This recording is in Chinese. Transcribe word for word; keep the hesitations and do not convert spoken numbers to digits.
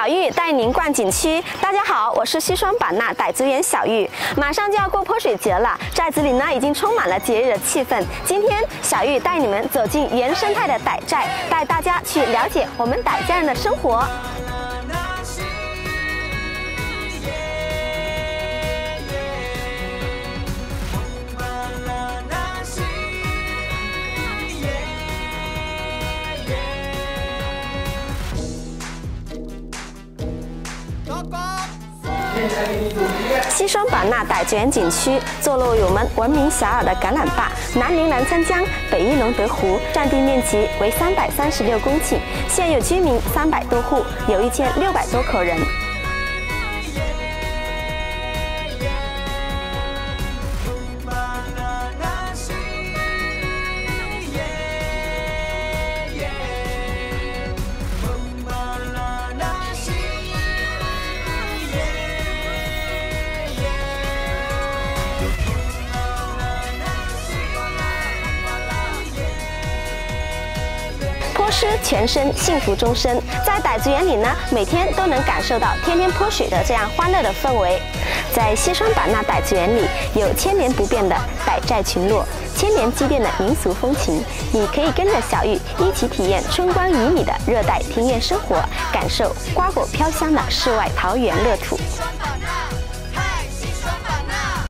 小玉带您逛景区。大家好，我是西双版纳傣族园小玉。马上就要过泼水节了，寨子里呢已经充满了节日的气氛。今天小玉带你们走进原生态的傣寨，带大家去了解我们傣家人的生活。 西双版纳傣族园景区坐落于我们闻名遐迩的橄榄坝，南临澜沧江，北依龙德湖，占地面积为三百三十六公顷，现有居民三百多户，有一千六百多口人。 泼湿全身，幸福终身。在傣族园里呢，每天都能感受到天天泼水的这样欢乐的氛围。在西双版纳傣族园里，有千年不变的傣寨群落，千年积淀的民俗风情。你可以跟着小玉一起体验春光旖旎的热带庭院生活，感受瓜果飘香的世外桃源乐土。